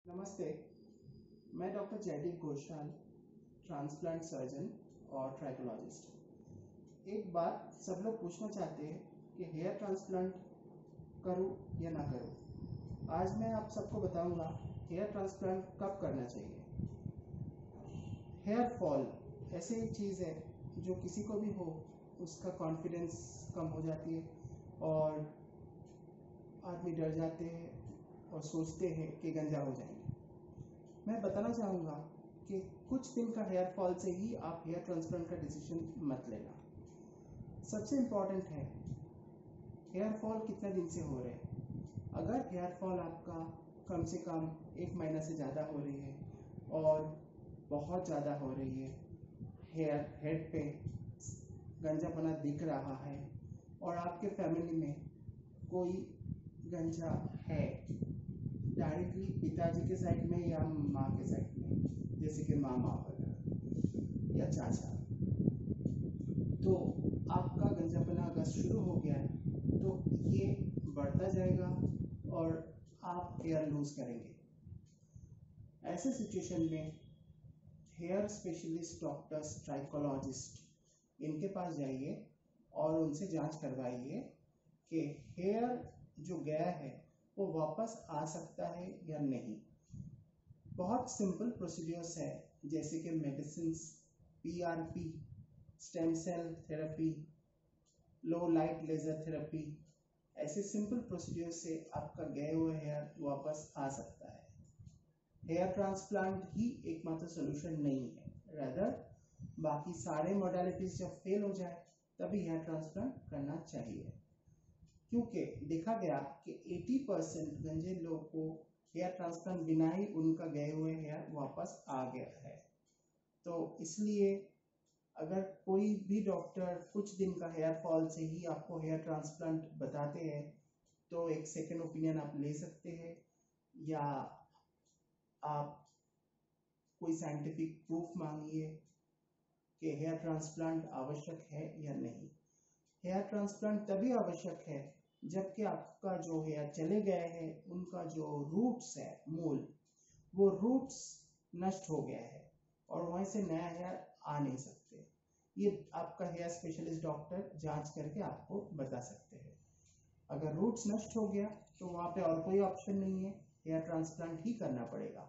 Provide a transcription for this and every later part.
नमस्ते। मैं doctor Jaydeep Ghoshal, transplant surgeon और ट्राइकोलॉजिस्ट। एक बात सब लोग पूछना चाहते हैं कि हेयर ट्रांसप्लांट करूं या ना करूं। आज मैं आप सबको बताऊंगा हेयर ट्रांसप्लांट कब करना चाहिए। हेयर फॉल ऐसी एक चीज़ है जो किसी को भी हो उसका कॉन्फिडेंस कम हो जाती है और आदमी डर जाते हैं और सोचते हैं कि गंजा हो जाएंगे। मैं बताना चाहूँगा कि कुछ दिन का हेयर फॉल से ही आप हेयर ट्रांसप्लांट का डिसीजन मत लेना। सबसे इम्पॉर्टेंट है हेयर फॉल कितने दिन से हो रहे हैं। अगर हेयर फॉल आपका कम से कम 1 महीना से ज़्यादा हो रही है और बहुत ज़्यादा हो रही है, हेयर हेड पे गंजापना दिख रहा है और आपके फैमिली में कोई गंजा है डायरेक्टली पिताजी के साइड में या माँ के साइड में, जैसे कि मामा वगैरह या चाचा, तो आपका गंजापना अगर शुरू हो गया है तो ये बढ़ता जाएगा और आप हेयर लूज करेंगे। ऐसे सिचुएशन में हेयर स्पेशलिस्ट, डॉक्टर्स, ट्राइकोलॉजिस्ट, इनके पास जाइए और उनसे जांच करवाइए कि हेयर जो गया है वो वापस आ सकता है या नहीं। बहुत सिंपल प्रोसीड्यूर्स है, जैसे कि medicine, PRP, stem cell therapy, low light laser therapy. ऐसे सिंपल प्रोसीड्यूर से आपका गए हुए हेयर वापस आ सकता है। हेयर ट्रांसप्लांट ही एकमात्र सोल्यूशन नहीं है, रादर बाकी सारे मोडालिटीज जब फेल हो जाए तभी हेयर ट्रांसप्लांट करना चाहिए, क्योंकि देखा गया कि 80% गंजे लोग को हेयर ट्रांसप्लांट बिना ही उनका गए हुए हेयर वापस आ गया है। तो इसलिए अगर कोई भी डॉक्टर कुछ दिन का हेयर फॉल से ही आपको हेयर ट्रांसप्लांट बताते हैं तो एक सेकेंड ओपिनियन आप ले सकते हैं, या आप कोई साइंटिफिक प्रूफ मांगिए कि हेयर ट्रांसप्लांट आवश्यक है या नहीं। हेयर ट्रांसप्लांट तभी आवश्यक है जबकि आपका जो हेयर चले गए हैं उनका जो रूट्स है, मूल, वो रूट्स नष्ट हो गया है और वहीं से नया हेयर आ नहीं सकते। ये आपका हेयर स्पेशलिस्ट डॉक्टर जांच करके आपको बता सकते हैं। अगर रूट्स नष्ट हो गया तो वहाँ पे और कोई ऑप्शन नहीं है, हेयर ट्रांसप्लांट ही करना पड़ेगा।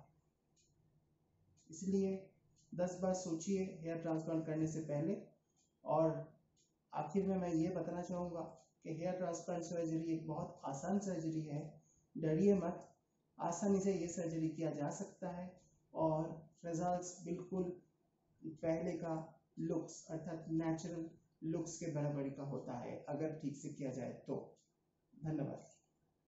इसलिए 10 बार सोचिए हेयर ट्रांसप्लांट करने से पहले। और आखिर में मैं ये बताना चाहूँगा कि हेयर ट्रांसप्लांट सर्जरी एक बहुत आसान सर्जरी है। डरिए मत, आसानी से ये सर्जरी किया जा सकता है और रिजल्ट्स बिल्कुल पहले का लुक्स अर्थात नेचुरल लुक्स के बराबरी का होता है अगर ठीक से किया जाए तो। धन्यवाद।